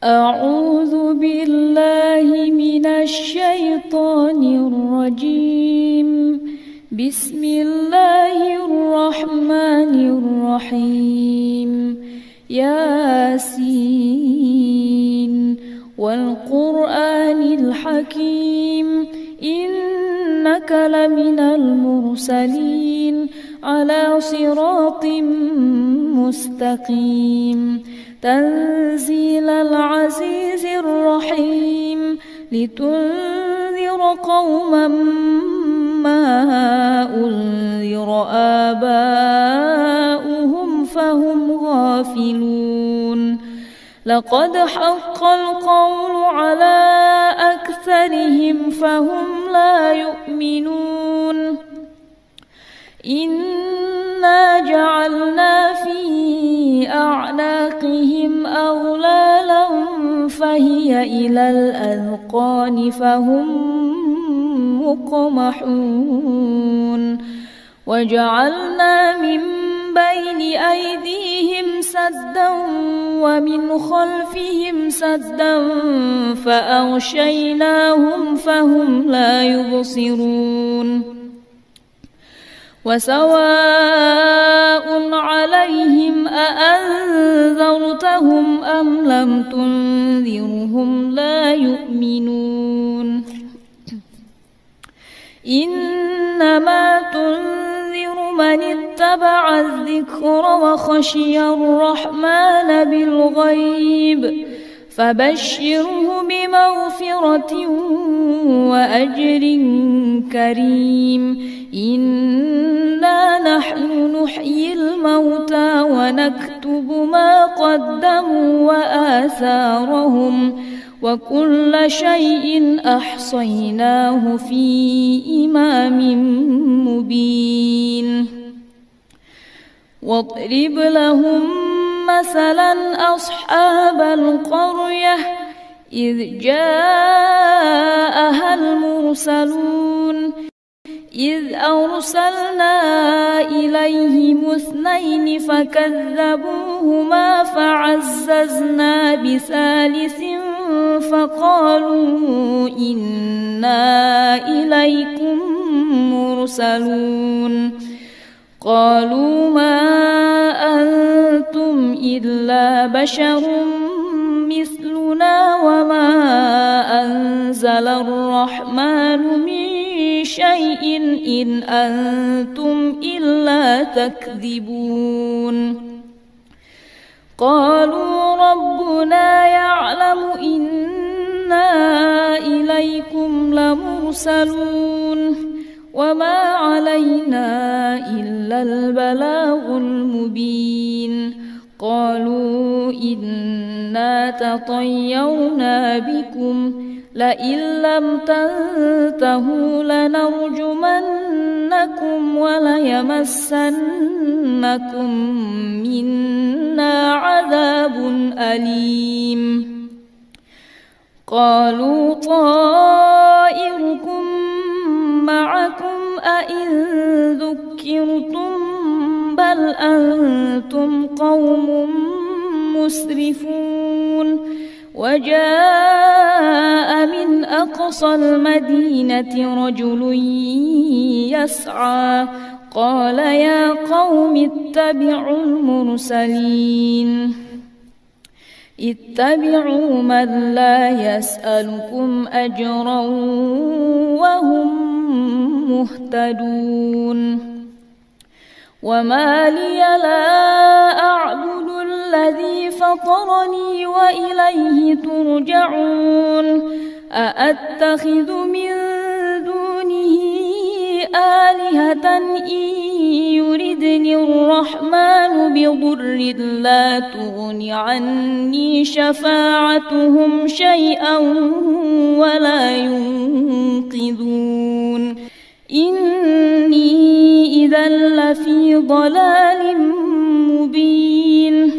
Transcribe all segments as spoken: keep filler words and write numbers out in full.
أعوذ بالله من الشيطان الرجيم. بسم الله الرحمن الرحيم. ياسين والقرآن الحكيم إنك لمن المرسلين على صراط مستقيم تنزيل العزيز الرحيم لتنذر قوما ما أنذر آباؤهم فهم غافلون. لقد حق القول على أكثرهم فهم لا يؤمنون. إنا جعلنا في أعناقهم أغلالا فهي إلى الأذقان فهم مقمحون. وجعلنا من بين أيديهم سدا ومن خلفهم سدا فأغشيناهم فهم لا يبصرون. وسواء عليهم أأنذرتهم أم لم تنذرهم لا يؤمنون. إنما تنذر من اتبع الذكر وخشي الرحمن بالغيب فبشره بمغفرة وأجر كريم. إنا نحن نحيي الموتى ونكتب ما قدموا وآثارهم وكل شيء أحصيناه في إمام مبين. واضرب لهم مثلا أصحاب القرية إذ جاءها المرسلون إذ أرسلنا إليهم اثنين فكذبوهما فعززنا بثالث فقالوا إنا إليكم مرسلون. قالوا ما أنتم إلا بشر مثلنا وما أنزل الرحمن من شيء إن أنتم إلا تكذبون. قالوا ربنا يعلم إنا إليكم لمرسلون وما علينا إلا البلاغ المبين. قالوا إنا تطيرنا بكم لئن لم تنتهوا لنرجمنكم وليمسنكم منا عذاب أليم. قالوا طائركم معكم أئن ذكرتم بل أنتم قوم مسرفون. وجاء من أقصى المدينة رجل يسعى قال يا قوم اتبعوا المرسلين اتبعوا من لا يسألكم أجرا وهم مهتدون. وما لي لا أعبد الذي فطرني وإليه ترجعون. أأتخذ من دونه آلهة إن يردني الرحمن بضر لا تغن عني شفاعتهم شيئا ولا ينقذون. إني إذا لفي ضلال مبين.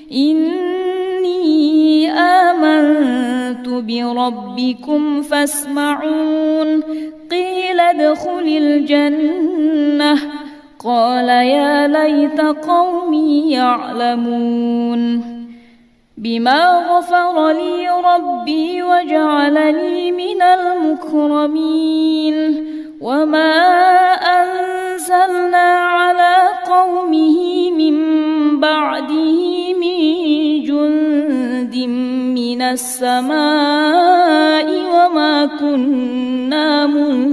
إني آمنت بربكم فاسمعون. قيل ادخل الجنة قال يا ليت قومي يعلمون. بما غفر لي ربي وجعلني من المكرمين وما أنزلنا على قومه من بعده من جند من السماء وما كنا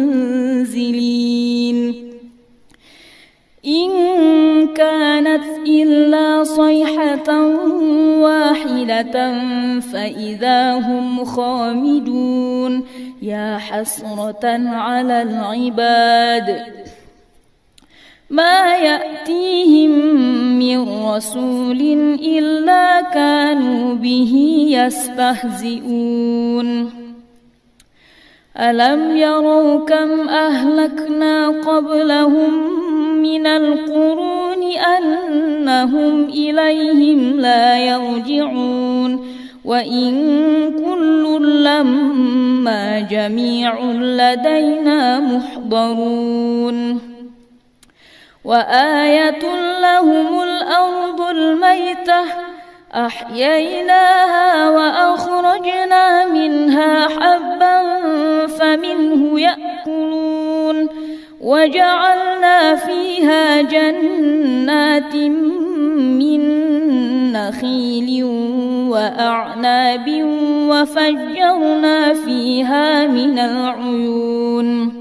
منزلين إن كانت إلا صيحة واحدة فإذا هم خامدون يا حسرة على العباد ما يأتيهم من رسول إلا كانوا به يستهزئون ألم يروا كم أهلكنا قبلهم من القرون أنهم إليهم لا يرجعون وإن كل لما جميع لدينا محضرون وآية لهم الأرض الميتة أحييناها وأخرجنا منها حبا فمنه يأكلون وجعلنا فيها جنات من نخيل وأعناب وفجرنا فيها من العيون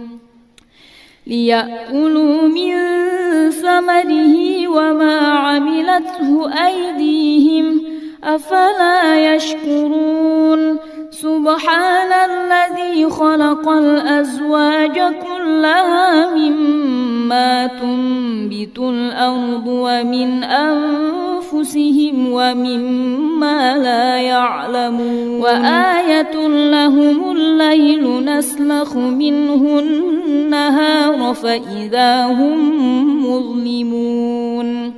ليأكلوا من ثمره وما عملته أيديهم أفلا يشكرون سبحان الذي خلق الأزواج كلها مما تنبت الأرض ومن أنفسهم ومما لا يعلمون وآية لهم الليل نسلخ منه النهار فإذا هم مظلمون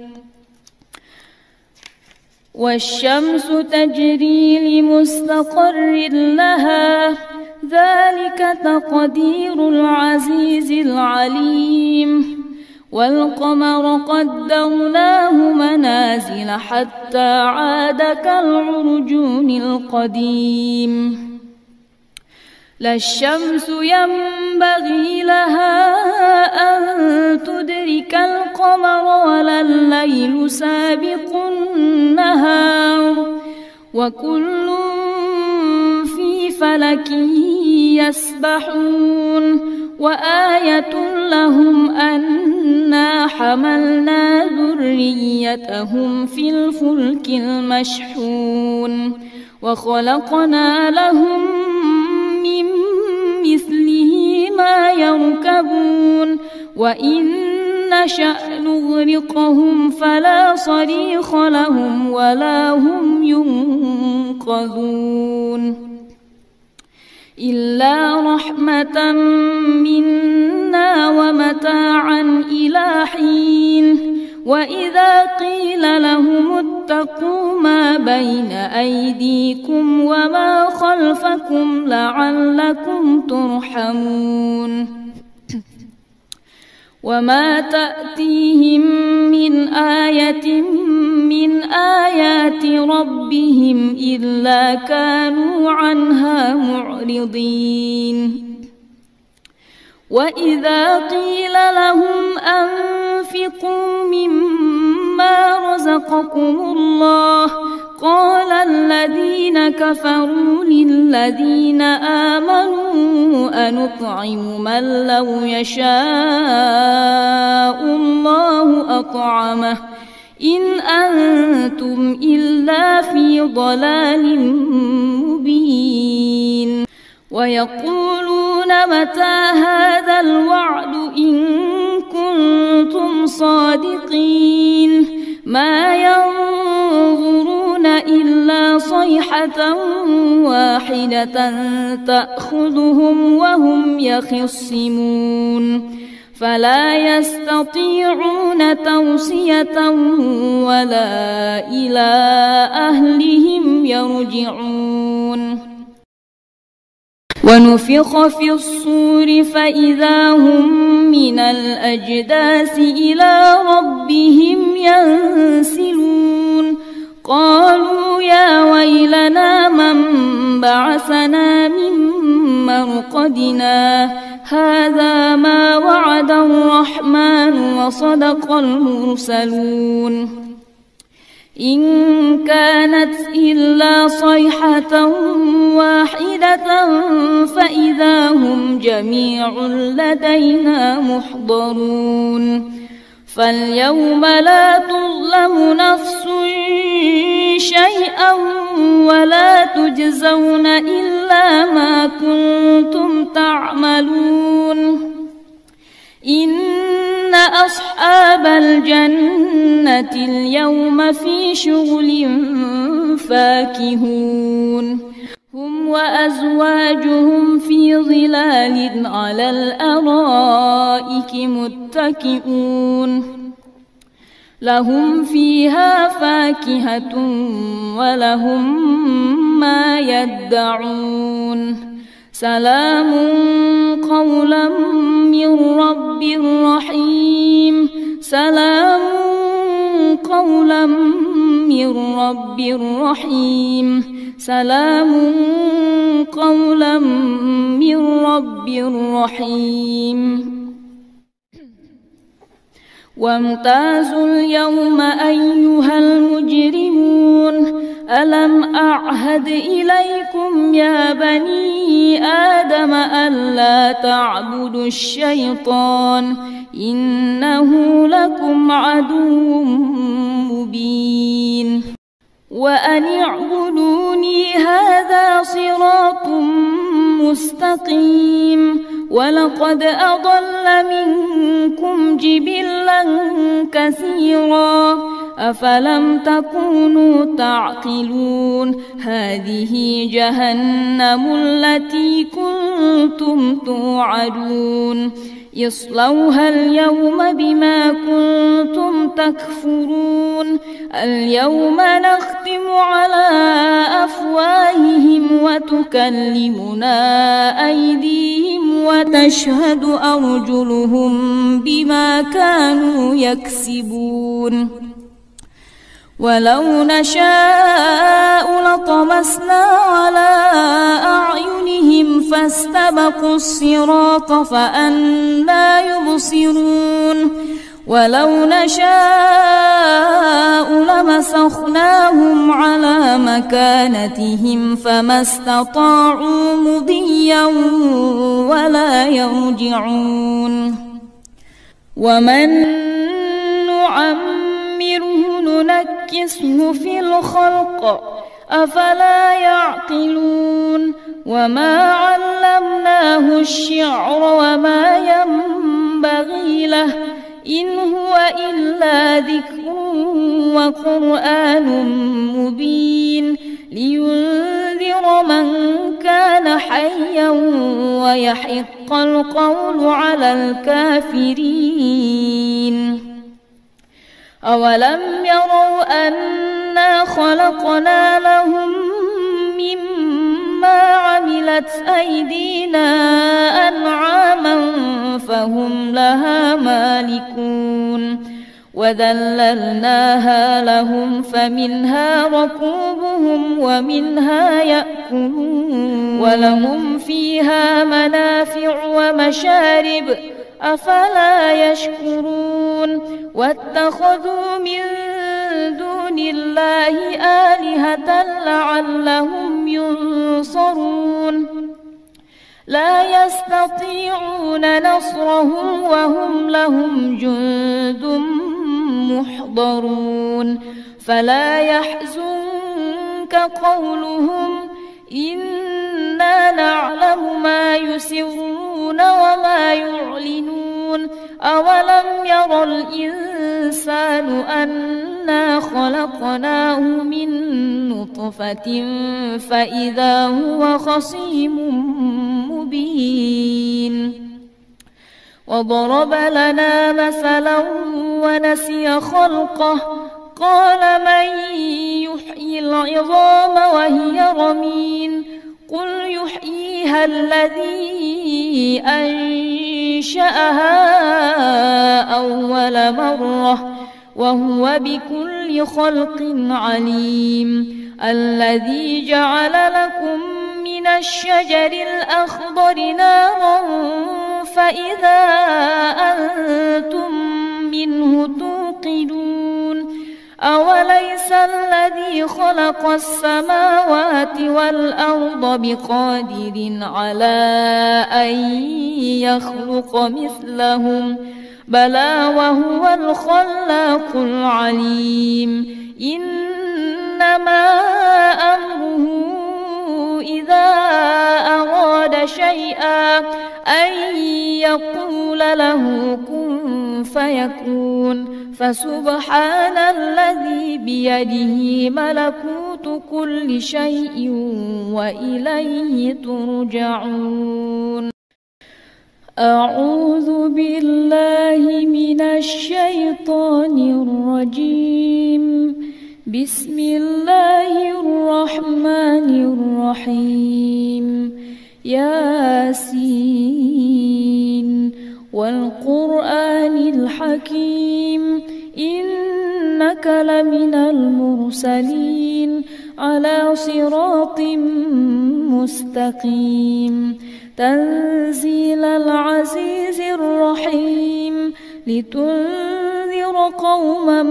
والشمس تجري لمستقر لها ذلك تقدير العزيز العليم والقمر قدرناه منازل حتى عاد كالعرجون القديم لا الشمس ينبغي لها أن تدرك القمر ولا الليل سابق النهار وكل في فلك يسبحون وآية لهم أنا حملنا ذريتهم في الفلك المشحون وخلقنا لهم من مثله ما يركبون وإن نشأ نغرقهم فلا صريخ لهم ولا هم ينقذون إلا رحمة منا ومتاعا إلى حين وإذا قيل لهم اتقوا ما بين أيديكم وما خلفكم لعلكم ترحمون وما تأتيهم من آية من آيات ربهم إلا كانوا عنها معرضين وإذا قيل لهم أنفقوا مما رزقكم الله قال الذين كفروا للذين آمنوا أنطعم من لو يشاء الله أطعمه إن أنتم إلا في ضلال مبين ويقولون متى هذا الوعد إن كنتم صادقين ما ينظرون إلا صيحة واحدة تأخذهم وهم يخصمون فلا يستطيعون توصية ولا إلى أهلهم يرجعون ونفخ في الصور فإذا هم من الأجداث إلى ربهم ينسلون قالوا يا ويلنا من بعثنا من مرقدنا هذا ما وعد الرحمن وصدق المرسلون إن كانت إلا صيحة واحدة فإذا هم جميع لدينا محضرون فاليوم لا تظلم نفس شيئا ولا تجزون إلا ما كنتم تعملون إن أصحاب الجنة اليوم في شغل فاكهون هم وأزواجهم في ظلال على الأرائك متكئون لهم فيها فاكهة ولهم ما يدعون سلام قولا من رب رحيم سلام قولا من رب رحيم سلام قولا من رب رحيم وامتازوا اليوم أيها المجرمون ألم أعهد إليكم يا بني آدم ألا تعبدوا الشيطان إنه لكم عدو مبين وأن اعبدوني هذا صراط مستقيم ولقد أضل منكم جبلا كثيرا أفلم تكونوا تعقلون هذه جهنم التي كنتم توعدون اصلوها اليوم بما كنتم تكفرون اليوم نختم على أفواههم وتكلمنا أيديهم وتشهد أرجلهم بما كانوا يكسبون ولو نشاء لطمسنا على أعينهم فاستبقوا الصراط فأنى يبصرون ولو نشاء لمسخناهم على مكانتهم فما استطاعوا مضيا ولا يرجعون ومن نعمره ننكسه في الخلق أفلا يعقلون وما علمناه الشعر وما ينبغي له إن هو إلا ذكر وقرآن مبين لينذر من كان حيا ويحق القول على الكافرين أولم يروا أنا خلقنا لهم مما عملت أيدينا أنعاما فهم لها مالكون وذللناها لهم فمنها ركوبهم ومنها يأكلون ولهم فيها منافع ومشارب أفلا يشكرون واتخذوا من دون الله آلهة لعلهم ينصرون لا يستطيعون نصرهم وهم لهم جند محضرون فلا يحزنك قولهم إنا نعلم ما يسرون وما يعلنون أولم ير الإنسان أنا خلقناه من نطفة فإذا هو خصيم مبين وضرب لنا مثلا ونسي خلقه قال من يحيي العظام وهي رميم قل يحييها الذي أنشأها أول مرة وهو بكل خلق عليم. الذي جعل لكم من الشجر الأخضر نارا فإذا أنتم منه توقدون. أوليس الذي خلق السماوات والأرض بقادر على أن يخلق مثلهم بلى وهو الخلاق العليم. إنما أمره إذا أراد شيئا أن يقول له كن فيكون. فسبحان الذي بيده ملكوت كل شيء وإليه ترجعون. أعوذ بالله من الشيطان الرجيم. بسم الله الرحمن الرحيم. ياسين والقرآن الحكيم إنك لمن المرسلين على صراط مستقيم. تنزيل العزيز الرحيم لتنذر قوما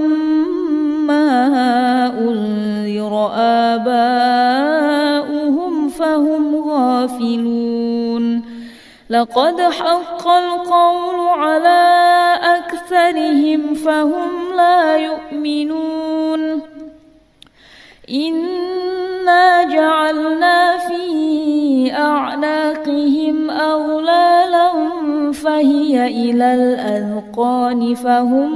ما أنذر آباؤهم فهم غافلون. لقد حق القول على أكثرهم فهم لا يؤمنون. إنا جعلنا في أعناقهم أغلالا فهي إلى الأذقان فهم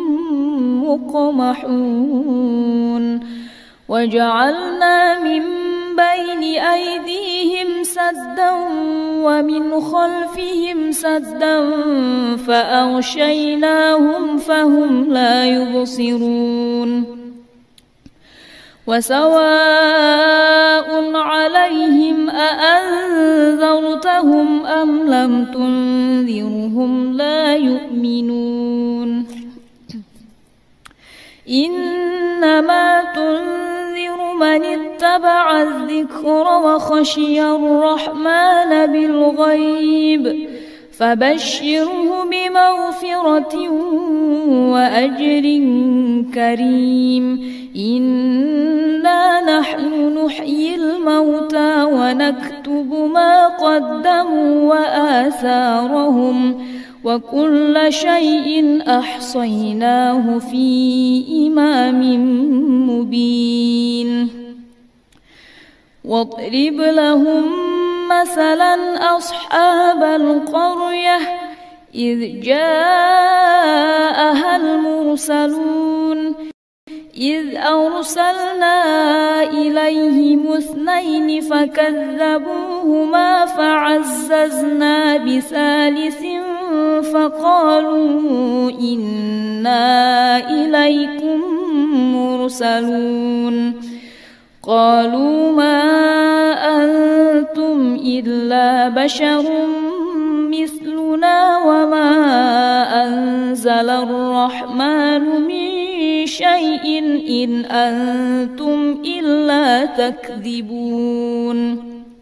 مقمحون. وجعلنا من بين أيديهم سدا ومن خلفهم سدا فأغشيناهم فهم لا يبصرون. وسواء عليهم أأنذرتهم أم لم تنذرهم لا يؤمنون. إنما تنذر من اتبع الذكر وخشي الرحمن بالغيب فبشره بمغفرة وأجر كريم. إنا نحن نحيي الموتى ونكتب ما قدموا وآثارهم وكل شيء أحصيناه في إمام مبين. واضرب لهم مثلا أصحاب القرية إذ جاءها المرسلون إذ أرسلنا إليهم اثنين فكذبوهما فعززنا بثالث فقالوا إنا إليكم مرسلون. قالوا ما أنتم إلا بشر مثلنا وما أنزل الرحمن من شيء إن أنتم إلا تكذبون.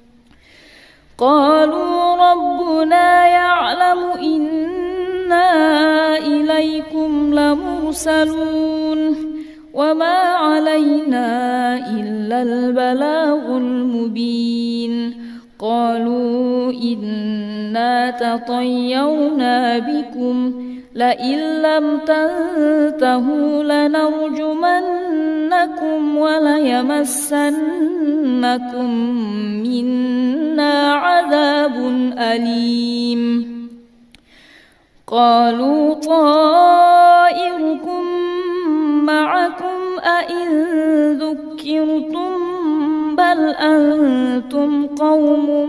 قالوا ربنا يعلم إنا إليكم لمرسلون وما علينا إلا البلاغ المبين. قالوا إنا تطيرنا بكم لئن لم تنتهوا لنرجمنكم وليمسنكم منا عذاب أليم. قالوا طائركم معكم أئن ذكرتم بل أنتم قوم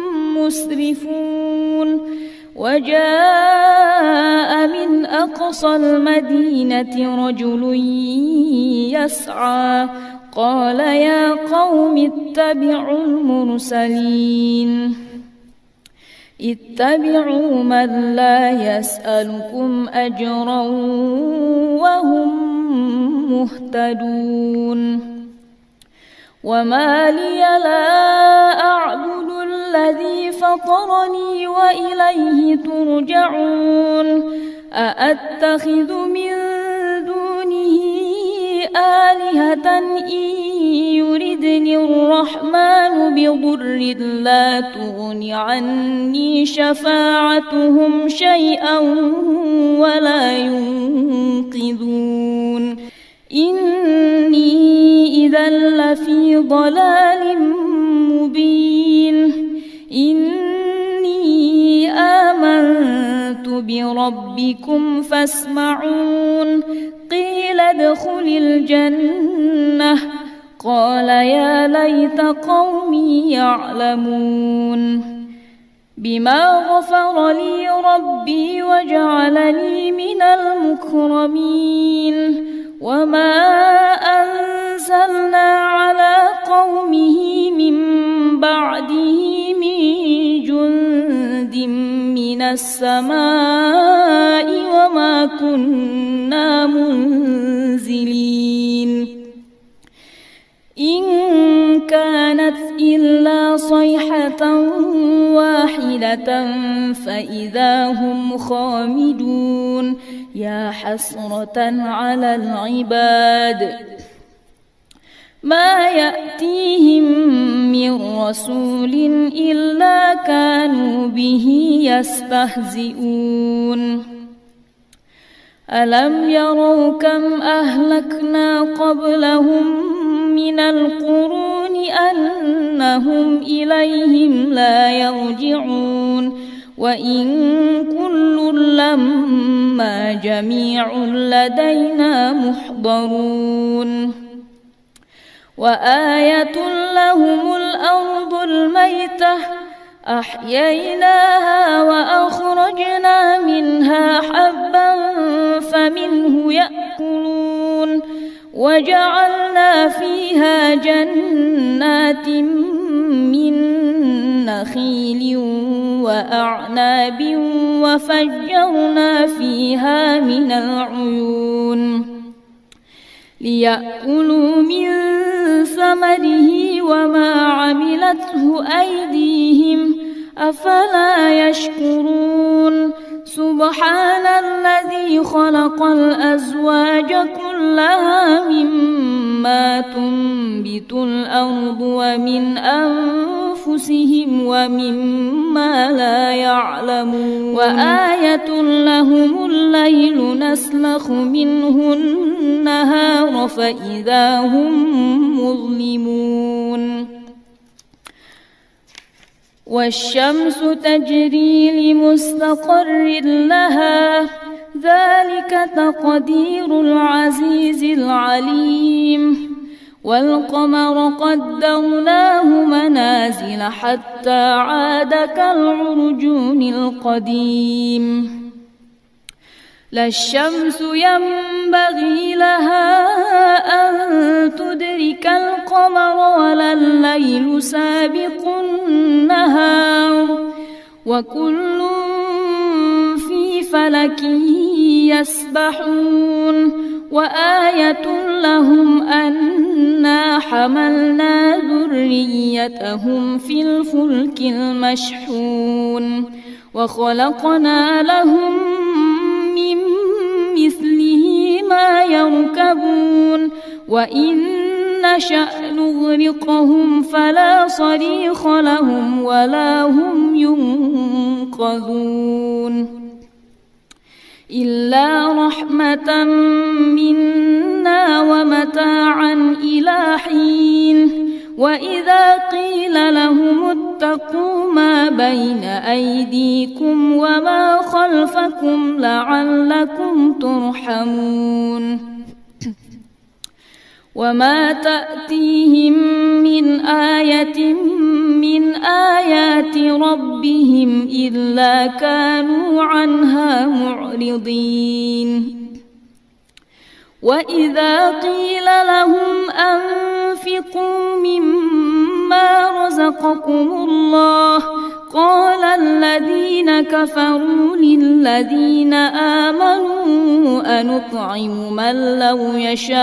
مسرفون. وجاء من أقصى المدينة رجل يسعى قال يا قوم اتبعوا المرسلين. اتبعوا من لا يسألكم أجرا وهم مهتدون. وما لي لا أعبد الذي فطرني وإليه ترجعون. أأتخذ من دونه آلهة إن يردني الرحمن بضر لا تغن عني شفاعتهم شيئا ولا ينقذون. إني إذا لفي ضلال مبين. إني آمنت بربكم فاسمعون. قيل ادخل الجنة قال يا ليت قومي يعلمون. بما غفر لي ربي وجعلني من المكرمين. وما أنزلنا على قومه من بعده من جند من السماء وما كنا منزلين. إن كانت إلا صيحة واحدة فإذا هم خامدون. يا حسرة على العباد ما يأتيهم من رسول إلا كانوا به يستهزئون. ألم يروا كم أهلكنا قبلهم من القرون أنهم إليهم لا يرجعون. وإن كل لما جميع لدينا محضرون. وآية لهم الأرض الميتة أحييناها وأخرجنا منها حبا فمنه يأكلون. وجعلنا فيها جنات من نخيل وأعناب وفجرنا فيها من العيون ليأكلوا من ثمره وما عملته أيديهم أفلا يشكرون. سبحان الذي خلق الأزواج كلها مما تنبت الأرض ومن أنفسهم ومما لا يعلمون. وآية لهم الليل نسلخ منه النهار فإذا هم مظلمون. والشمس تجري لمستقر لها ذلك تقدير العزيز العليم. والقمر قدرناه منازل حتى عاد كالعرجون القديم. لا الشمس ينبغي لها أن تدرك القمر ولا الليل سابق النهار وكل في فلك يسبحون. وآية لهم أنا حملنا ذريتهم في الفلك المشحون وخلقنا لهم من مثله ما يركبون. وإن نشأ نغرقهم فلا صريخ لهم ولا هم ينقذون. إلا رحمة منا ومتاعا إلى حين. وإذا قيل لهم اتقوا ما بين أيديكم وما خلفكم لعلكم ترحمون. وما تأتيهم من آية من آيات ربهم إلا كانوا عنها معرضين. وإذا قيل لهم أنفقوا مما رزقكم الله قال الذين الذين كفروا للذين آمنوا أنطعم من لو يشاء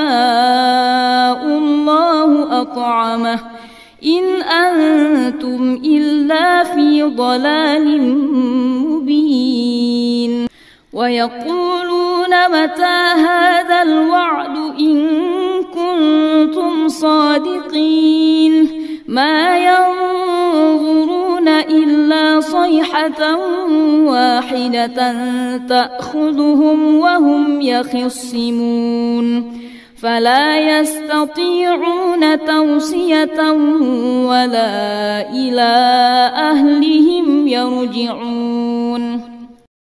الله أطعمه إن أنتم إلا في ضلال مبين. ويقولون متى هذا الوعد إن كنتم صادقين ما ينظرون إلا صيحة واحدة تأخذهم وهم يخصمون فلا يستطيعون توصية ولا إلى أهلهم يرجعون.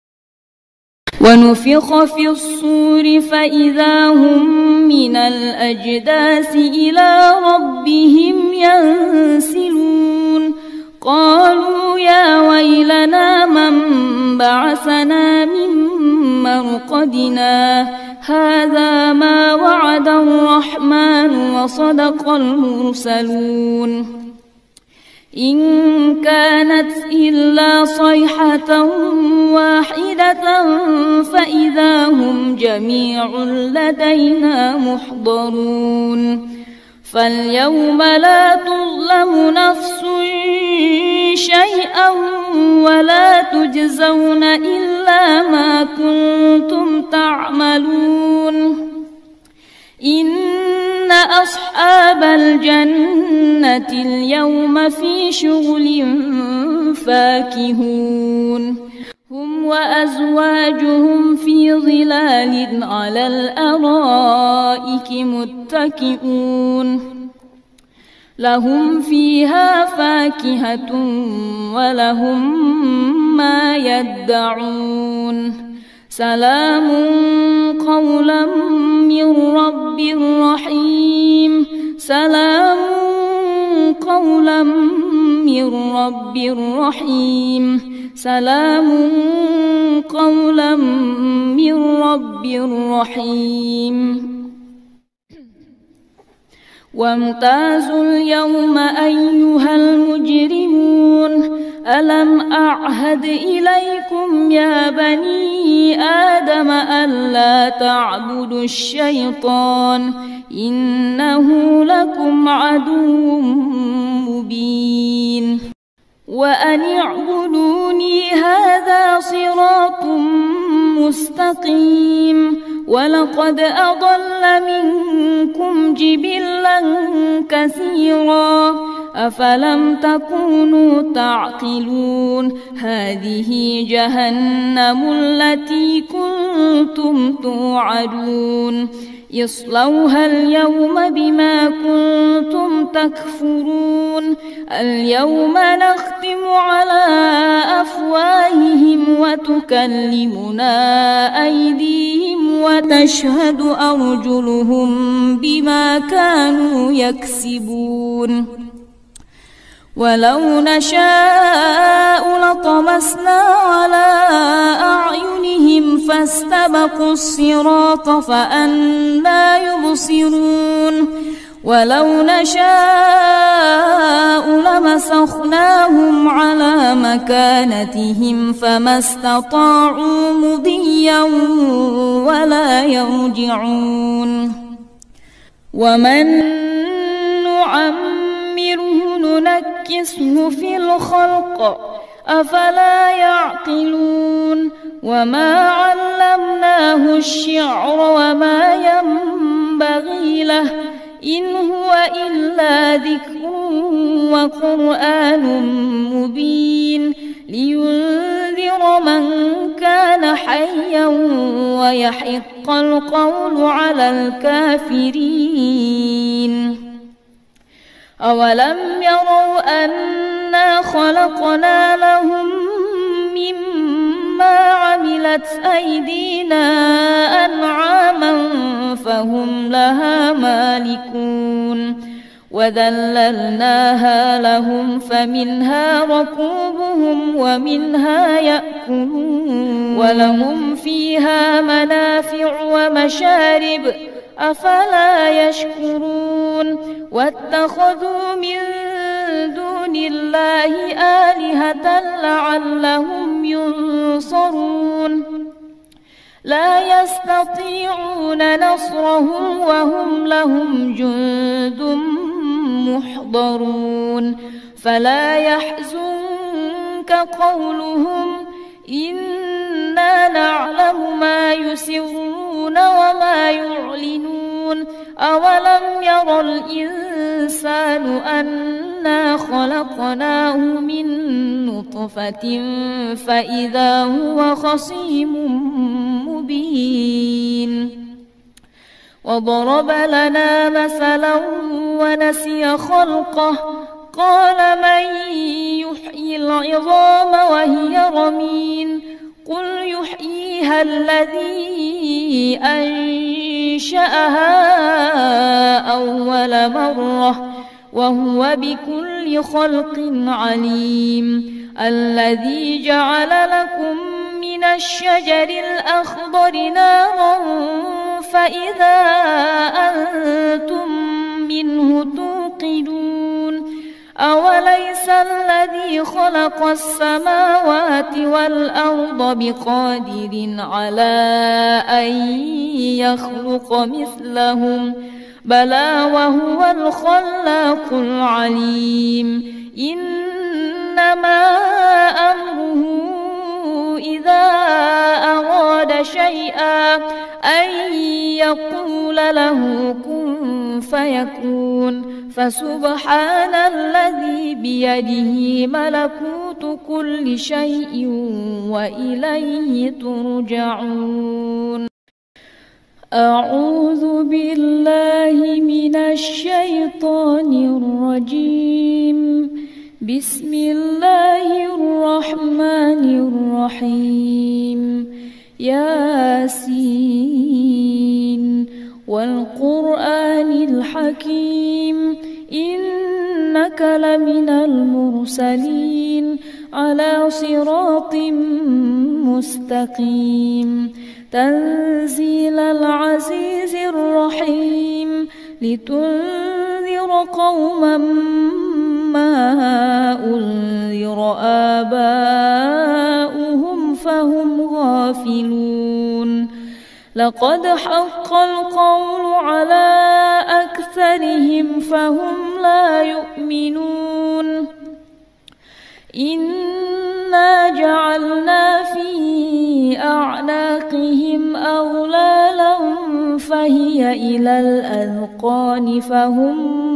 ونفخ في الصور فإذا هم من الأجداث إلى ربهم ينسلون قالوا يا ويلنا من بعثنا من مرقدنا هذا ما وعد الرحمن وصدق المرسلون إن كانت إلا صيحة واحدة فإذا هم جميع لدينا محضرون. فاليوم لا تظلم نفس شيئا ولا تجزون إلا ما كنتم تعملون إن أصحاب الجنة اليوم في شغل فاكهون هم وأزواجهم في ظلال على الأرائك متكئون لهم فيها فاكهة ولهم ما يدعون سلام قولا من رب رحيم سلام قولا من رب رحيم سلام قولا من رب رحيم. وامتازوا اليوم أيها المجرمون ألم أعهد إليكم يا بني آدم ألا تعبدوا الشيطان إنه لكم عدو مبين وأن اعبدوني هذا صراط مستقيم ولقد أضل منكم جبلا كثيرا أفلم تكونوا تعقلون هذه جهنم التي كنتم توعدون اصلوها اليوم بما كنتم تكفرون اليوم نختم على أفواههم وتكلمنا أيديهم وتشهد أرجلهم بما كانوا يكسبون ولو نشاء لطمسنا على أعينهم فاستبقوا الصراط فأنى يبصرون ولو نشاء لمسخناهم على مكانتهم فما استطاعوا مضيا ولا يرجعون ومن نعمره ننكسه في الخلق أفلا يعقلون وما علمناه الشعر وما ينبغي له إن هو إلا ذكر وقرآن مبين لينذر من كان حيا ويحق القول على الكافرين أولم يروا أنا خلقنا لهم مما عملت أيدينا أنعاما فهم لها مالكون وذللناها لهم فمنها ركوبهم ومنها يأكلون ولهم فيها منافع ومشارب أفلا يشكرون واتخذوا من دون الله آلهة آلهة لعلهم ينصرون لا يستطيعون نصرهم وهم لهم جند محضرون فلا يحزنك قولهم إنا نعلم ما يسرون وما يعلنون أولم ير الإنسان أنا خلقناه من نطفة فإذا هو خصيم مبين وضرب لنا مثلا ونسي خلقه قال من يحيي العظام وهي رميم قل يحييها الذي أنشأها أول مرة وهو بكل خلق عليم الذي جعل لكم من الشجر الأخضر نارا فإذا أنتم منه توقدون أوليس الذي خلق السماوات والأرض بقادر على أن يخلق مثلهم بلى وهو الخلاق العليم إنما أمره إذا أراد شيئا أن يقول له كن فيكون فسبحان الذي بيده ملكوت كل شيء وإليه ترجعون أعوذ بالله من الشيطان الرجيم بسم الله الرحمن الرحيم ياسين والقرآن الحكيم إنك لمن المرسلين على صراط مستقيم تنزيل العزيز الرحيم لتنذر قوما ما أنذر آباؤهم فهم غافلون لقد حق القول على أكثرهم فهم لا يؤمنون إنا جعلنا في أعناقهم أغلالا فهي إلى الأذقان فهم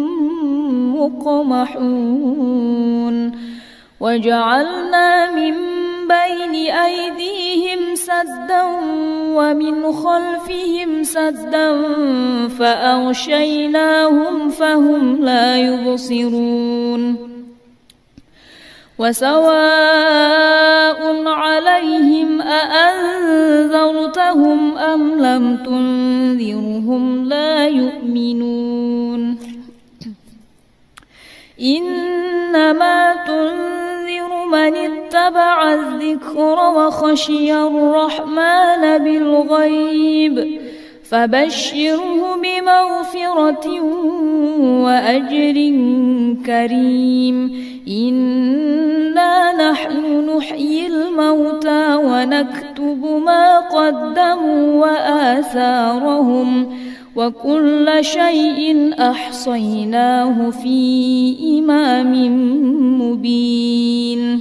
مقمحون وجعلنا من بين أيديهم سدا ومن خلفهم سدا فأغشيناهم فهم لا يبصرون وسواء عليهم أأنذرتهم أم لم تنذرهم لا يؤمنون إنما تنذر من اتبع الذكر وخشي الرحمن بالغيب فبشره بمغفرة وأجر كريم إنا نحن نحيي الموتى ونكتب ما قدموا وآثارهم وكل شيء أحصيناه في إمام مبين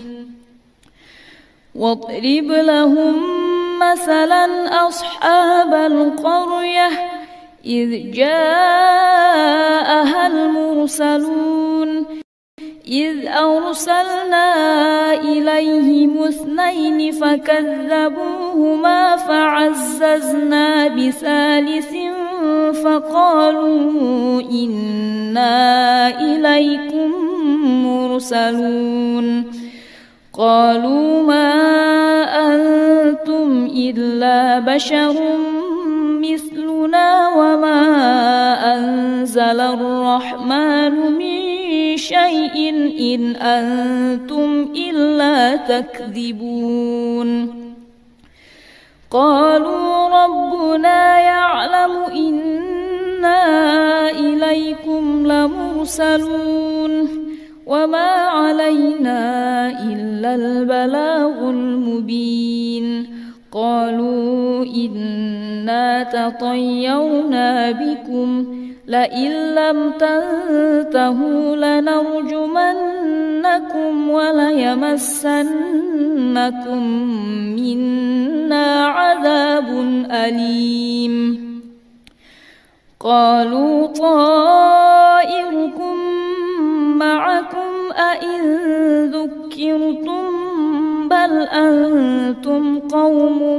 واضرب لهم مثلا أصحاب القرية إذ جاءها المرسلون إذ أرسلنا إليهم اثنين فكذبوهما فعززنا بثالث فقالوا إنا إليكم مرسلون قالوا ما أنتم إلا بشر مثلنا وما أنزل الرحمن من شيء إن أنتم إلا تكذبون قالوا ربنا يعلم إنا إليكم لمرسلون وما علينا إلا البلاغ المبين. قالوا إنا تطيرنا بكم لئن لم تنتهوا لنرجمنكم وليمسنكم منا عذاب أليم. قالوا طائركم معكم أئن ذكرتم بل أنتم قوم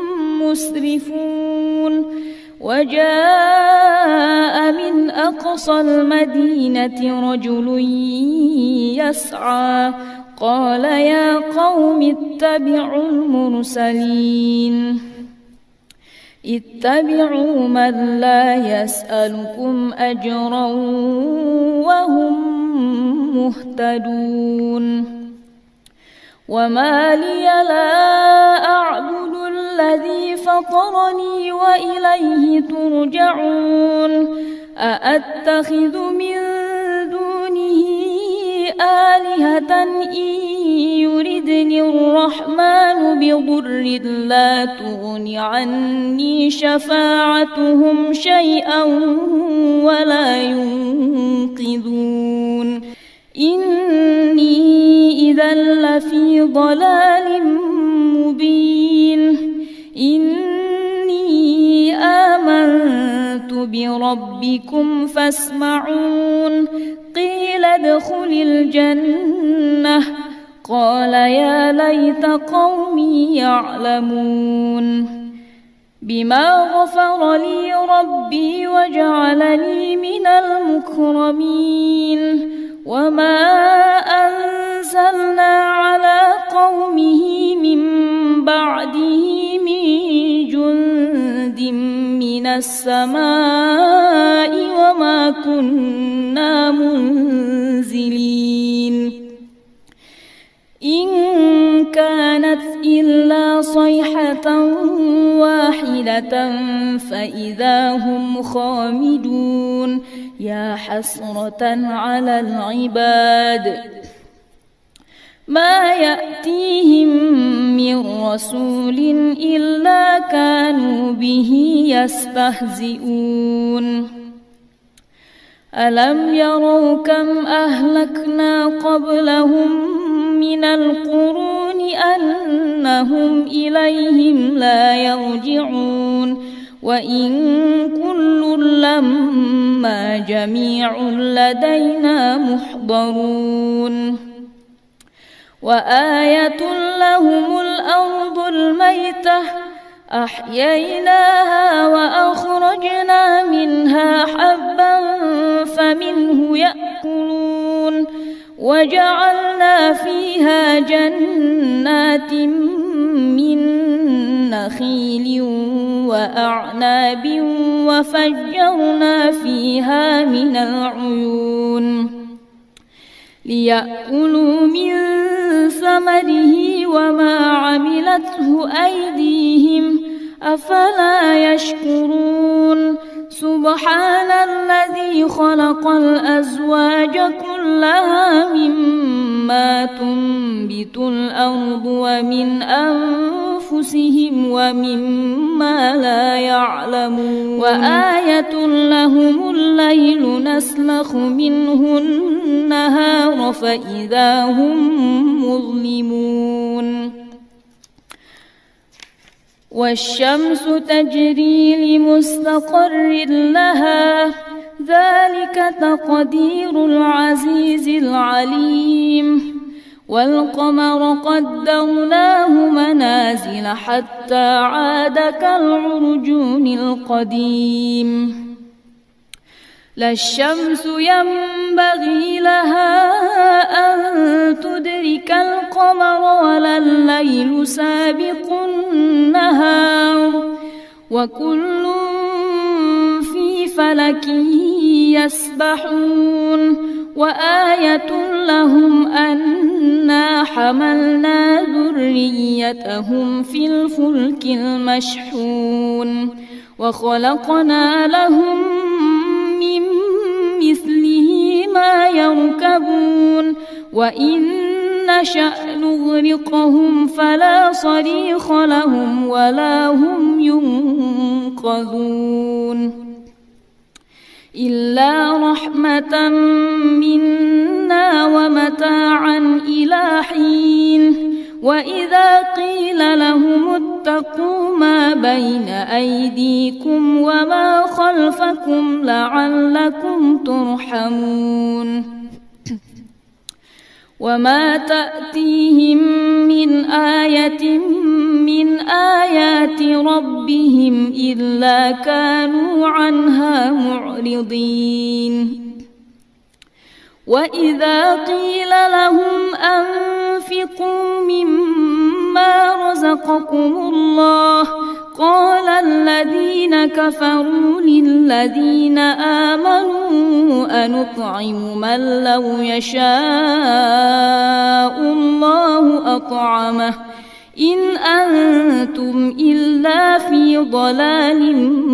مسرفون. وجاء من أقصى المدينة رجل يسعى قال يا قوم اتبعوا المرسلين اتبعوا من لا يسألكم أجرا وهم مهتدون. وما لي لا أعبد الذي فطرني وإليه ترجعون. أأتخذ من دونه آلهة إن يردني الرحمن بضر لا تغن عني شفاعتهم شيئا ولا ينقذون. إني إذا لفي ضلال مبين. إني آمنت بربكم فاسمعون. قيل ادخل الجنة قال يا ليت قومي يعلمون. بما غفر لي ربي وجعلني من المكرمين. وما أنزلنا على قومه من بعده من جند من السماء وما كنا منزلين. إن كانت إلا صيحة واحدة فإذا هم خامدون. يا حسرة على العباد ما يأتيهم من رسول إلا كانوا به يستهزئون. ألم يروا كم أهلكنا قبلهم من القرون أنهم إليهم لا يرجعون. وإن كل لما جميع لدينا محضرون. وآية لهم الأرض الميتة أحييناها وأخرجنا منها حبا فمنه يأكلون. وجعلنا فيها جنات من نخيل وأعناب وفجرنا فيها من العيون ليأكلوا من ثمره وما عملته أيديهم أفلا يشكرون. سبحان الذي خلق الأزواج كلها مما تنبت الأرض ومن أنفسهم ومما لا يعلمون. وآية لهم الليل نسلخ منه النهار فإذا هم مظلمون. والشمس تجري لمستقر لها ذلك تقدير العزيز العليم. والقمر قدرناه منازل حتى عاد كالعرجون القديم. لا الشمس ينبغي لها أن تدرك القمر ولا الليل سابق النهار وكل في فلك يسبحون. وآية لهم أنا حملنا ذريتهم في الفلك المشحون وخلقنا لهم من مثله ما يركبون وإن نشأ نغرقهم فلا صريخ لهم ولا هم ينقذون إلا رحمة منا ومتاعا إلى حين وإذا قيل لهم اتقوا ما بين أيديكم وما خلفكم لعلكم ترحمون وما تأتيهم من آية من آيات ربهم إلا كانوا عنها معرضين وإذا قيل لهم أنفقوا مما رزقكم الله قال الذين كفروا للذين آمنوا أنطعم من لو يشاء الله أطعمه إن أنتم إلا في ضلال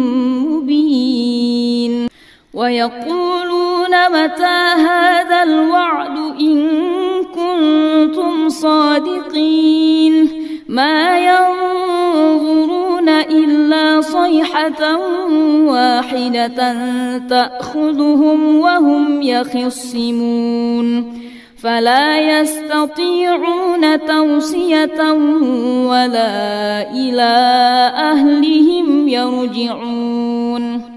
مبين ويقولون متى هذا الوعد إن كنتم صادقين ما ينظرون إلا صيحة واحدة تأخذهم وهم يخصمون فلا يستطيعون توصية ولا إلى أهلهم يرجعون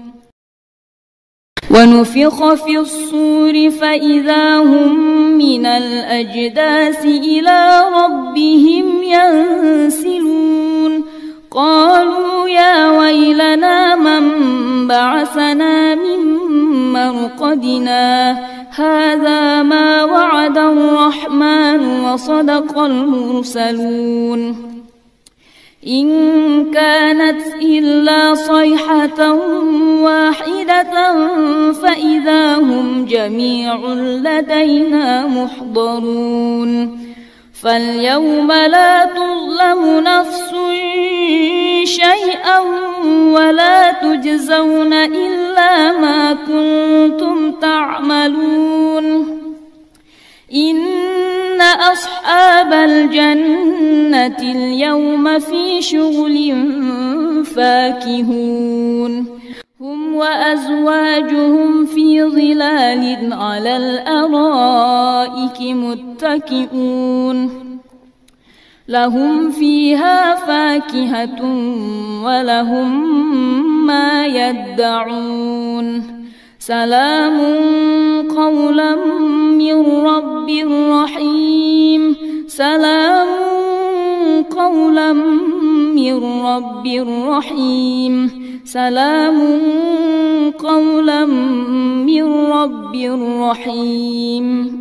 ونفخ في الصور فإذا هم من الأجداث إلى ربهم ينسلون قالوا يا ويلنا من بعثنا من مرقدنا هذا ما وعد الرحمن وصدق المرسلون إن كانت إلا صيحة واحدة فإذا هم جميع لدينا محضرون فاليوم لا تظلم نفس شيئا ولا تجزون إلا ما كنتم تعملون إن أصحاب الجنة اليوم في شغل فاكهون هم وأزواجهم في ظلال على الأرائك متكئون لهم فيها فاكهة ولهم ما يدعون سلام قولا من رب رحيم سلام قولا من رب رحيم سلام قولا من رب رحيم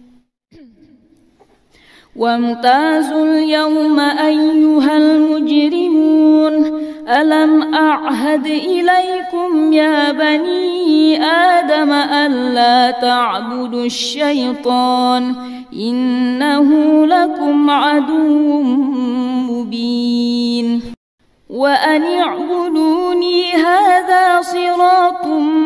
وامتازوا اليوم أيها المجرمون ألم أعهد إليكم يا بني آدم ألا تعبدوا الشيطان إنه لكم عدو مبين وأن اعبدوني هذا صراط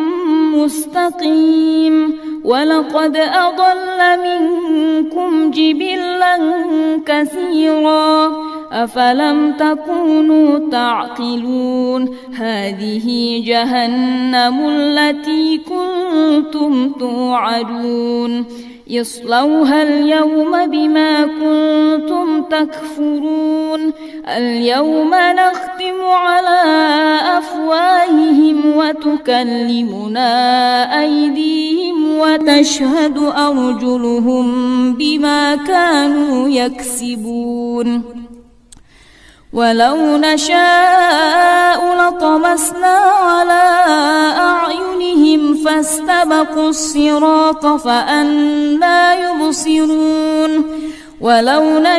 مستقيم ولقد أضل منكم جبلا كثيرا أفلم تكونوا تعقلون هذه جهنم التي كنتم توعدون اصلوها اليوم بما كنتم تكفرون اليوم نختم على أفواههم وتكلمنا أيديهم وتشهد أرجلهم بما كانوا يكسبون ولو نشاء لطمسنا على أعينهم فاستبقوا الصراط فأنى يبصرون ولو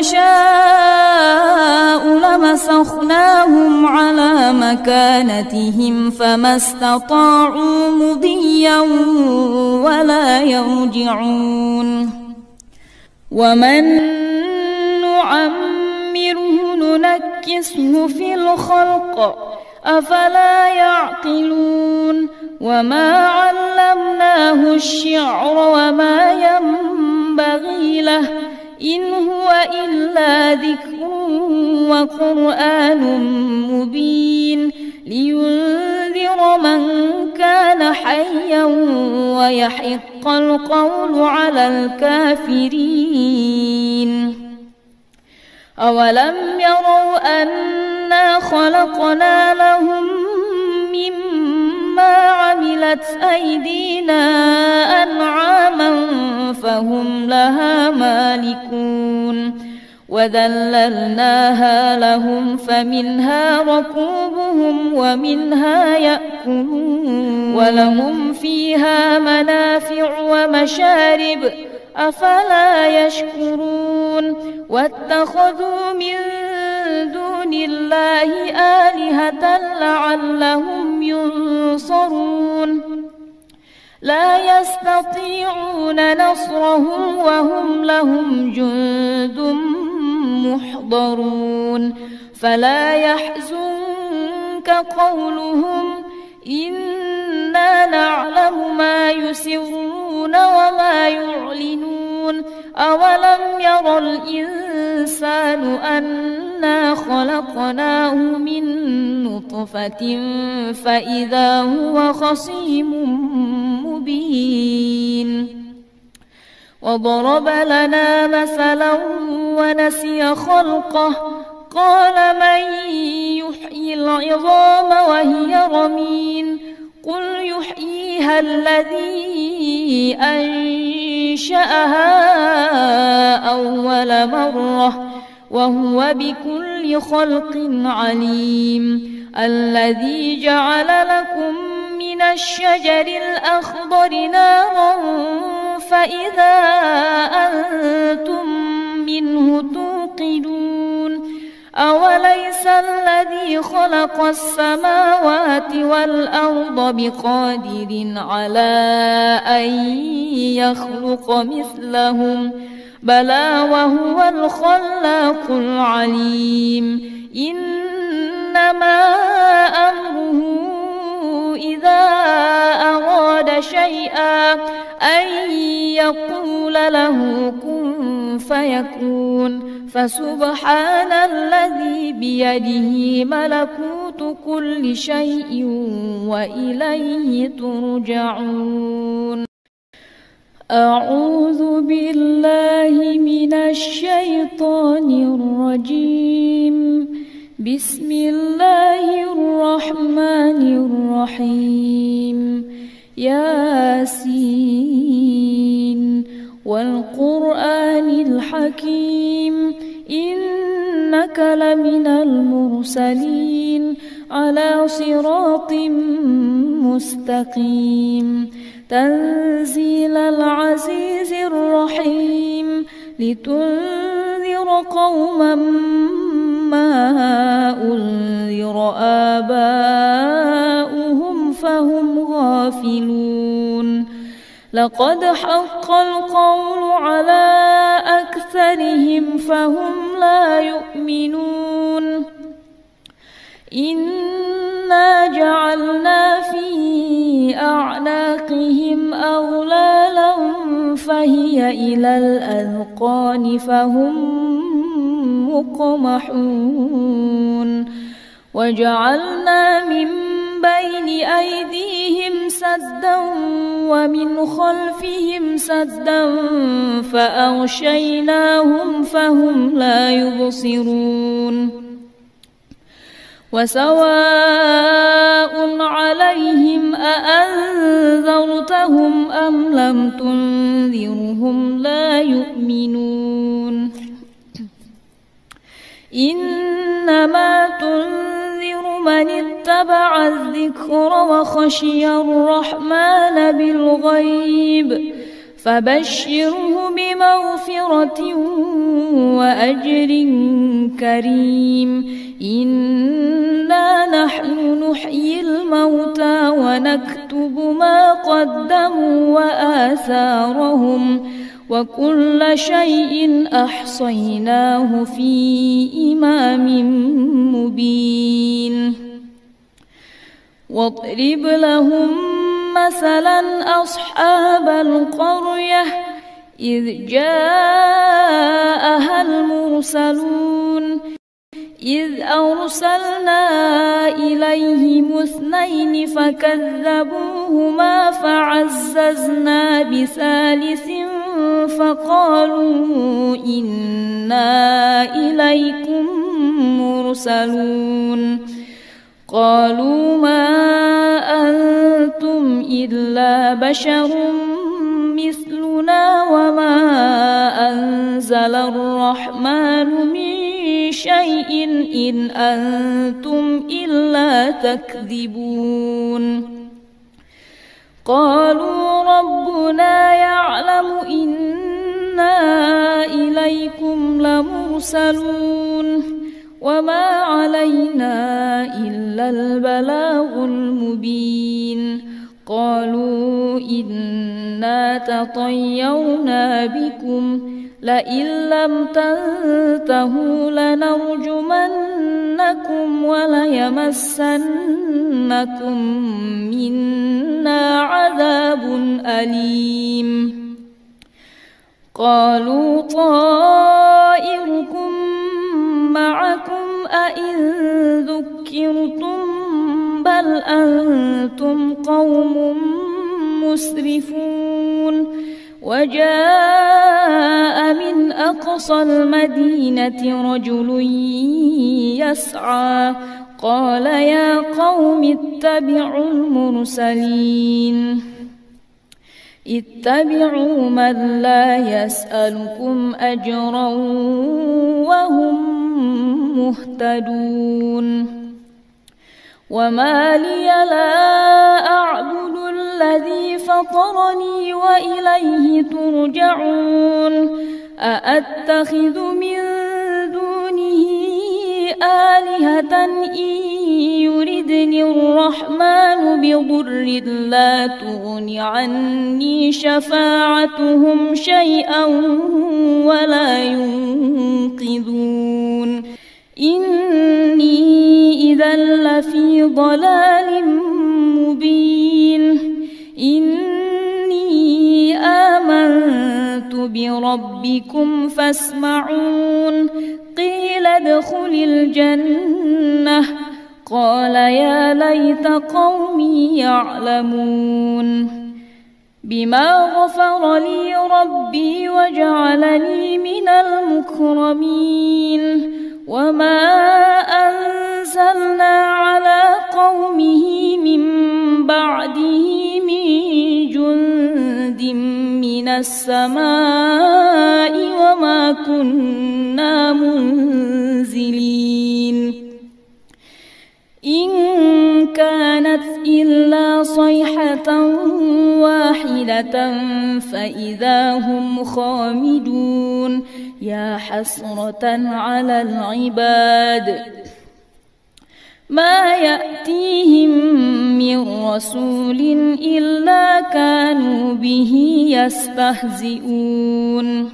نشاء لمسخناهم على مكانتهم فما استطاعوا مضيا ولا يرجعون ومن نعمره ننكسه في الخلق أفلا يعقلون وما علمناه الشعر وما ينبغي له إن هو إلا ذكر وقرآن مبين لينذر من كان حيا ويحق القول على الكافرين أولم يروا أنا خلقنا لهم مما عملت أيدينا أنعاما فهم لها مالكون وذللناها لهم فمنها ركوبهم ومنها يأكلون ولهم فيها منافع ومشارب أفلا يشكرون واتخذوا من دون الله آلهة لعلهم ينصرون لا يستطيعون نصرهم وهم لهم جند محضرون فلا يحزنك قولهم إنا نعلم ما يسرون وما يعلنون أولم ير الإنسان أنا خلقناه من نطفة فإذا هو خصيم مبين وضرب لنا مثلا ونسي خلقه قال من يحيي العظام وهي رميم قل يحييها الذي أنشأها أول مرة وهو بكل خلق عليم الذي جعل لكم من الشجر الأخضر نارا فإذا أنتم منه توقدون أوليس الذي خلق السماوات والأرض بقادر على أن يخلق مثلهم بلى وهو الخلاق العليم إنما أمره إذا أراد شيئا أن يقول له كن فيكون فسبحان الذي بيده ملكوت كل شيء وإليه ترجعون أعوذ بالله من الشيطان الرجيم بسم الله الرحمن الرحيم ياسين والقرآن الحكيم إنك لمن المرسلين على صراط مستقيم تنزيل العزيز الرحيم لتنذر قوما ما أنذر آباؤهم فهم غافلون لقد حق القول على أكثرهم فهم لا يؤمنون إنا جعلنا في أعناقهم أغلالا فهي إلى الأذقان فهم مقمحون وجعلنا من بين أيديهم سدا ومن خلفهم سدا فأغشيناهم فهم لا يبصرون وسواء عليهم أأنذرتهم أم لم تنذرهم لا يؤمنون إنما تنذر من اتبع الذكر وخشي الرحمن بالغيب فبشره بمغفرة وأجر كريم إنا نحن نحيي الموتى ونكتب ما قدموا وآثارهم وكل شيء أحصيناه في إمام مبين واضرب لهم مثلا أصحاب القرية إذ جاءها المرسلون إذ أرسلنا إليهم اثنين فكذبوهما فعززنا بثالث فقالوا إنا إليكم مرسلون قالوا ما أنتم إلا بشر مثلنا وما أنزل الرحمن من شيء إن أنتم إلا تكذبون قالوا ربنا يعلم إنا إليكم لمرسلون وما علينا إلا البلاغ المبين قالوا إنا تطيرنا بكم لئن لم تنتهوا لنرجمنكم وليمسنكم منا عذاب أليم قالوا طائركم معكم أئن ذكرتم بل أنتم قوم مسرفون وجاء من أقصى المدينة رجل يسعى قال يا قوم اتبعوا المرسلين اتبعوا من لا يسألكم أجرا وهم مهتدون وما لي لا أعبد الذي فطرني وإليه ترجعون أأتخذ من دونه آلهة إن يردني الرحمن بضر لا تغن عني شفاعتهم شيئا ولا ينقذون إني إذا لفي ضلال مبين إني آمنت بربكم فاسمعون قيل ادخل الجنة قال يا ليت قومي يعلمون بما غفر لي ربي وجعلني من المكرمين وما أنزلنا على قومه من بعده من جند من السماء وما كنا منزلين إن كانت إلا صيحة واحدة فإذا هم خامدون يا حسرة على العباد ما يأتيهم من رسول إلا كانوا به يستهزئون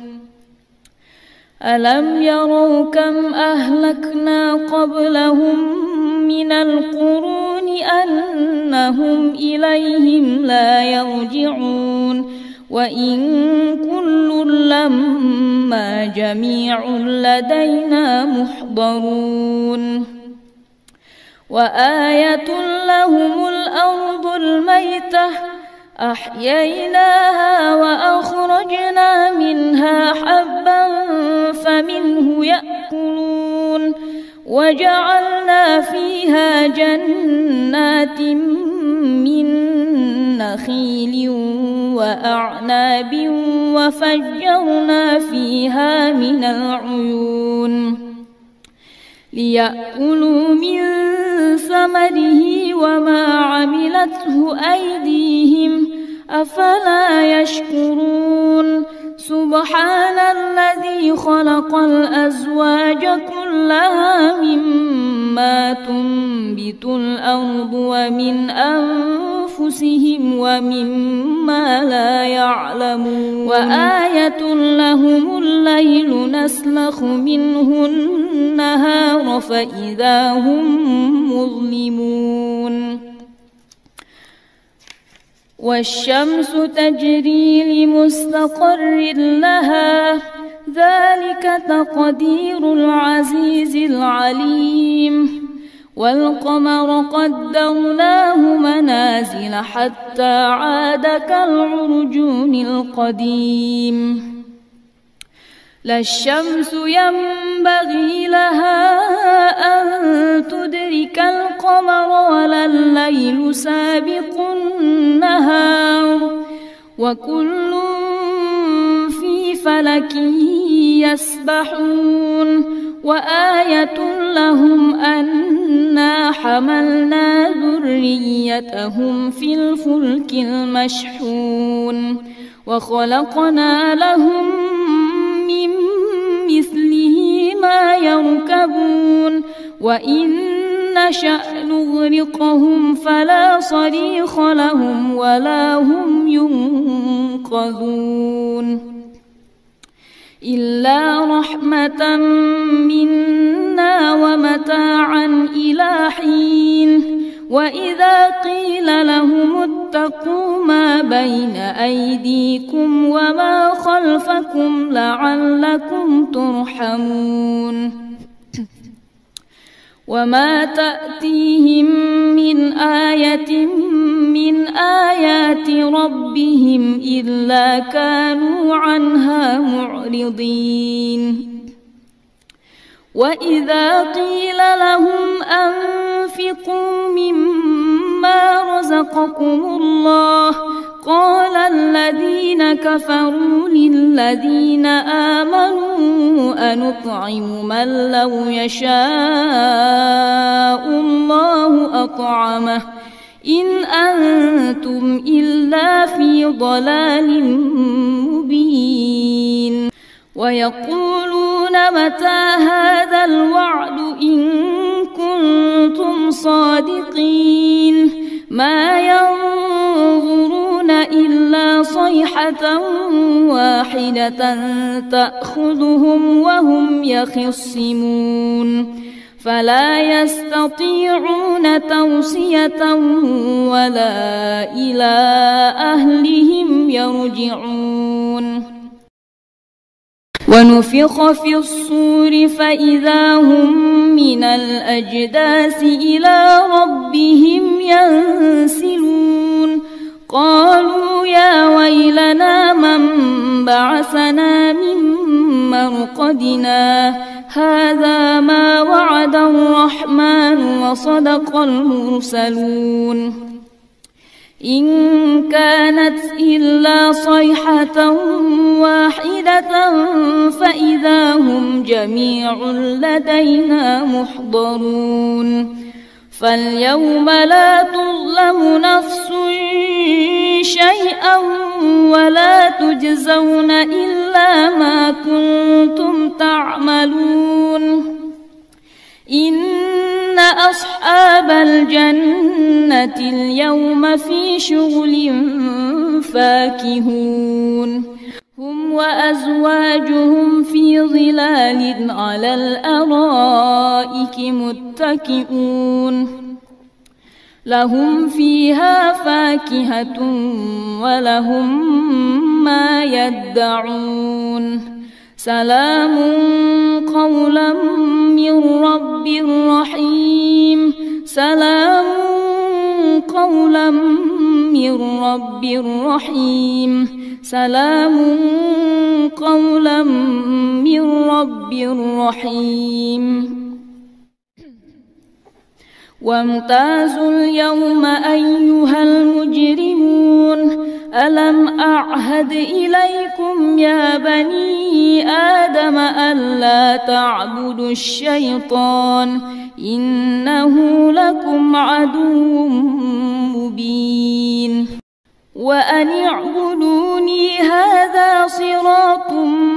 ألم يروا كم أهلكنا قبلهم من القرون أنهم إليهم لا يرجعون وإن كل لما جميع لدينا محضرون وآية لهم الأرض الميتة أحييناها وأخرجنا منها حبا فمنه يأكلون وجعلنا فيها جنات من نخيل وأعناب وفجرنا فيها من العيون ليأكلوا من ثمره وما عملته أيديهم أفلا يشكرون سبحان الذي خلق الأزواج كلها مما تنبت الأرض ومن أنفسهم ومما لا يعلمون وآية لهم الليل نسلخ منه النهار فإذا هم مظلمون والشمس تجري لمستقر لها ذلك تقدير العزيز العليم والقمر قدرناه منازل حتى عاد كالعرجون القديم لا الشمس ينبغي لها أن تدرك القمر ولا الليل سابق النهار وكل في فلك يسبحون وآية لهم أنا حملنا ذريتهم في الفلك المشحون وخلقنا لهم من مثله ما يركبون وإن نشأ نغرقهم فلا صريخ لهم ولا هم ينقذون إلا رحمة منا ومتاعا إلى حين وإذا قيل لهم اتقوا ما بين أيديكم وما خلفكم لعلكم ترحمون وما تأتيهم من آية من آيات ربهم إلا كانوا عنها معرضين وإذا قيل لهم أنفقوا مما رزقكم الله قال الذين كفروا للذين آمنوا أنطعم من لو يشاء الله أطعمه إن أنتم إلا في ضلال مبين ويقولون متى هذا الوعد إن كنتم صادقين ما ينظرون إلا صيحة واحدة تأخذهم وهم يخصمون فلا يستطيعون توصية ولا إلى أهلهم يرجعون ونفخ في الصور فإذا هم من الأجداث إلى ربهم ينسلون قالوا يا ويلنا من بعثنا من مرقدنا هذا ما وعد الرحمن وصدق المرسلون إن كانت إلا صيحة واحدة فإذا هم جميع لدينا محضرون فاليوم لا تظلم نفس شيئا ولا تجزون إلا ما كنتم تعملون إن أصحاب الجنة اليوم في شغل فاكهون هم وأزواجهم في ظلال على الأرائك متكئون لهم فيها فاكهة ولهم ما يدعون سلام قولا من رب رحيم سلام قولا من رب رحيم سلام قولا من رب رحيم وامتازوا اليوم أيها المجرمون ألم أعهد إليكم يا بني آدم ألا تعبدوا الشيطان إنه لكم عدو مبين وأن اعبدوني هذا صراط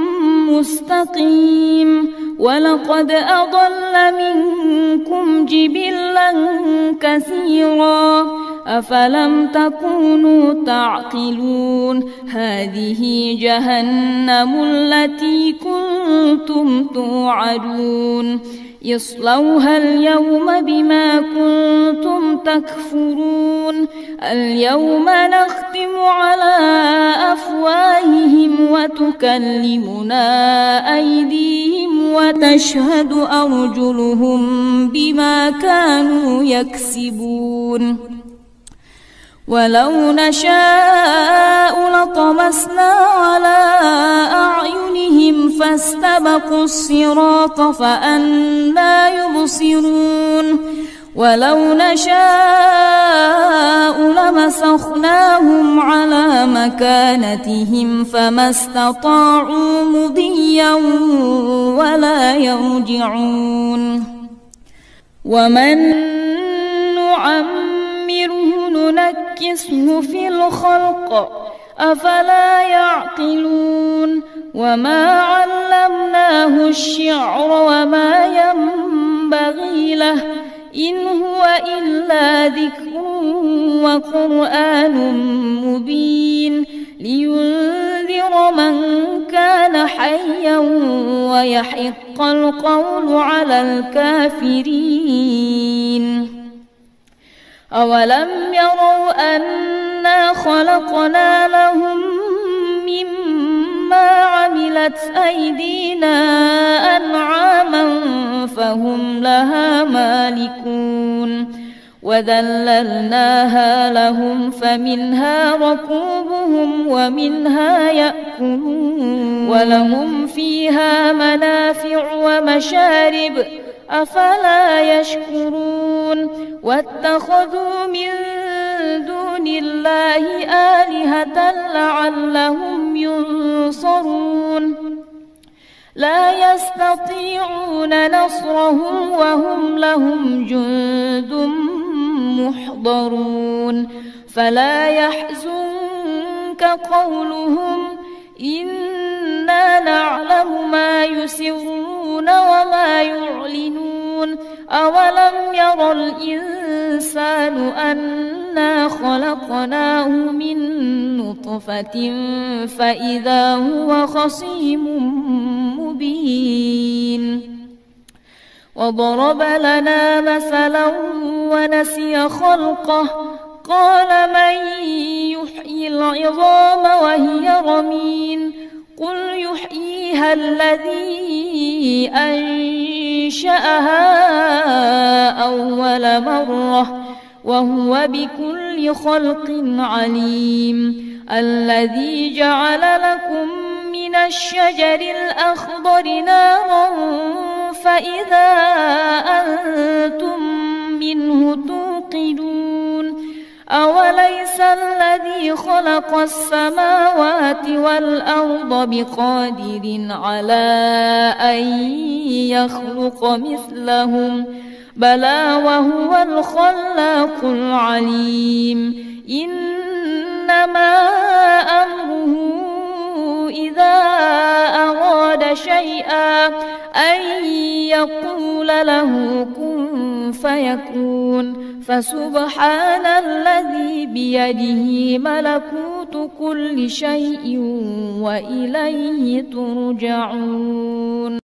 مستقيم ولقد أضل منكم جبلا كثيرا أفلم تكونوا تعقلون هذه جهنم التي كنتم توعدون اصلوها اليوم بما كنتم تكفرون اليوم نختم على أفواههم وتكلمنا أيديهم وتشهد أرجلهم بما كانوا يكسبون ولو نشاء لطمسنا على أعينهم فاستبقوا الصراط فأنى يبصرون ولو نشاء لمسخناهم على مكانتهم فما استطاعوا مضيا ولا يرجعون ومن نعمره ننكسه في الخلق أفلا يعقلون وما علمناه الشعر وما ينبغي له إن هو إلا ذكر وقرآن مبين لينذر من كان حيا ويحق القول على الكافرين أولم يروا أنا خلقنا لهم مما عملت أيدينا أنعاما فهم لها مالكون وذللناها لهم فمنها ركوبهم ومنها يأكلون ولهم فيها منافع ومشارب أفلا يشكرون واتخذوا من دون الله آلهة لعلهم ينصرون لا يستطيعون نصرهم وهم لهم جند محضرون فلا يحزنك قولهم إنا نعلم ما يسرون وما يعلنون أولم ير الإنسان أنا خلقناه من نطفة فإذا هو خصيم مبين وضرب لنا مثلا ونسي خلقه قال من يحيي العظام وهي رميم قل يحييها الذي أنشأها أول مرة وهو بكل خلق عليم الذي جعل لكم من الشجر الأخضر نارا فإذا أنتم منه توقدون أوليس الذي خلق السماوات والأرض بقادر على أن يخلق مثلهم بلى وهو الخلاق العليم إنما أمره إذا أراد شيئا أن يقول له كن فيكون فسبحان الذي بيده ملكوت كل شيء وإليه ترجعون.